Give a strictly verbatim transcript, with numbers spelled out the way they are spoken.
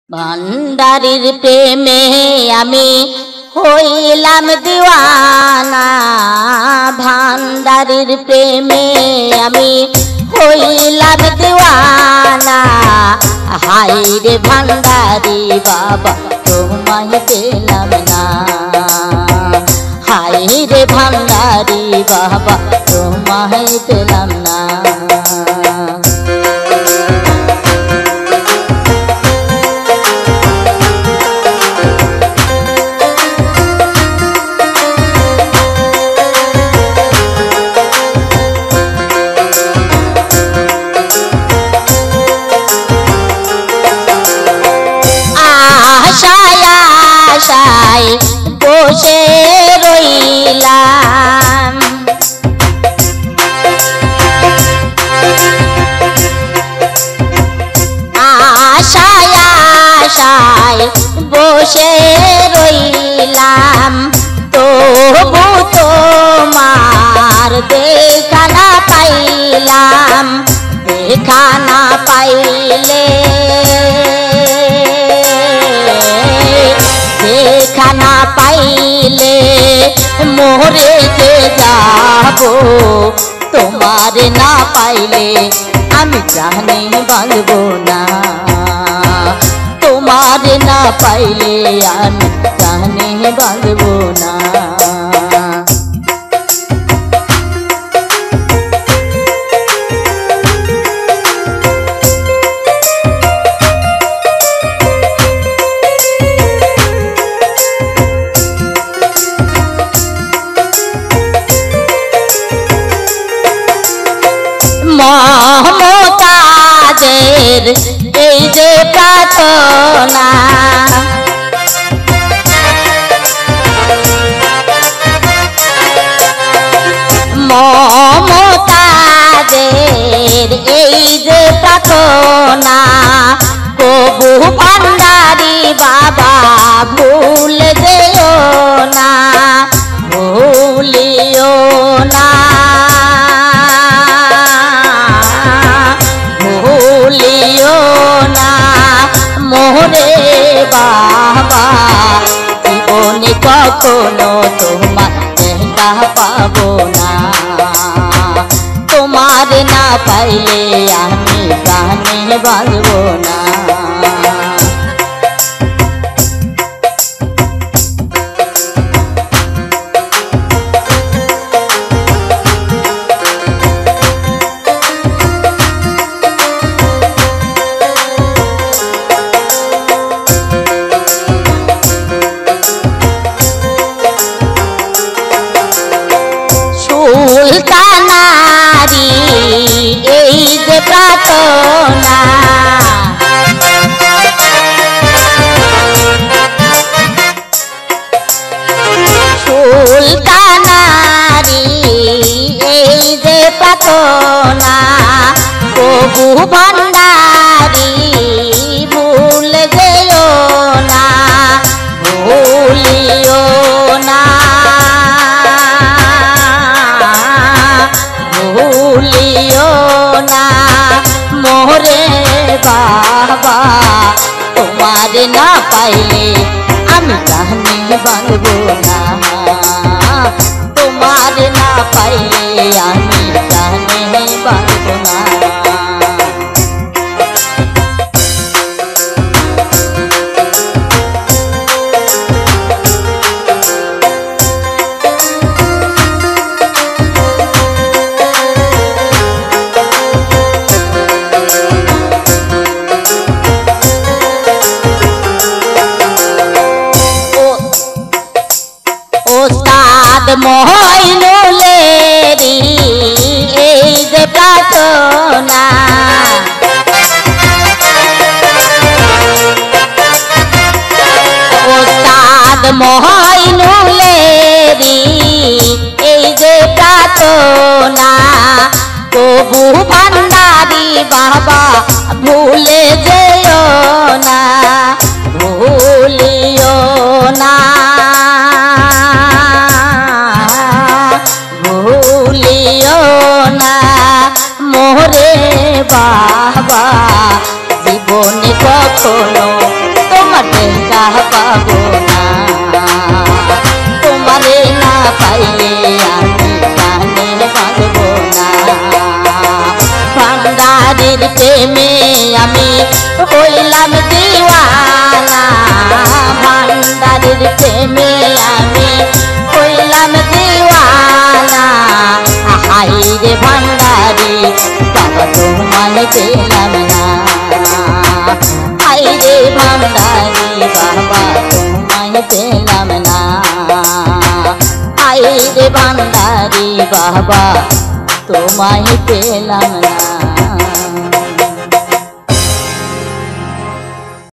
ভান্ডারির প্রেমে আমি হইলাম দিওয়ানা, ভান্ডারির প্রেমে আমি হইলাম দিওয়ানা। হাই রে ভান্ডারি বাবা তোমায় পেলাম না, হাই রে ভান্ডারি বাবা তোমায় পেলাম না। আশায় আশায় বসে রইলাম, আশায় আশায় বসে রইলাম। তবু তোমার দেখা না পাইলাম, দেখা না পাইলে দেখা না পাইলে মোরে যে যাব, তোমার না পাইলে আমি জানি বাঁচব না, তোমার না পাইলে আমি জানি বাঁচব না। মমতাজের এই যে প্রার্থনা, মমতাজের এই যে প্রার্থনা, কবু ভান্ডারি বাবা ভুল যেও না, ভুলিও না, ভুলিও না মোরে বাবা। জীবনে কখনো তোমার দেখা পাবো না, তোমার না পাইলে আমি প্রাণে বাঁচবো না। সুলতানারি এই যে প্রার্থনা, সুলতানারি এই যে প্রার্থনা, কবু ভান্ডারি ভুল যেও না, ভুলিও না, ভুলিও না মোরে বাবা। তোমার না পাইলে আমি জানি বাঁচব না, তোমার না পাইলে আমি জানি বাঁচব না। ওস্তাদ মইনুলেরি এই যে প্রার্থনা, ওস্তাদ মইনুলেরি এই যে প্রার্থনা, কবু ভান্ডারি বাবা ভুলে যেও না, ভুলিও না, ভুলিও না মোরে বাবা। জীবনে কখনো পাবো না। তোমারে না পাইলে আমি প্রাণে বাঁচবো না। ভান্ডারির প্রেমে আমি হইলাম দিওয়ানা, ভান্ডারির প্রেমে আমি হইলাম দিওয়ানা। হাই রে ভান্ডারি বাবা তোমায় পেলাম না, হাই রে ভান্ডারি বাবা তোমায় পেলাম না, হাই রে ভান্ডারি বাবা তোমায় পেলাম না।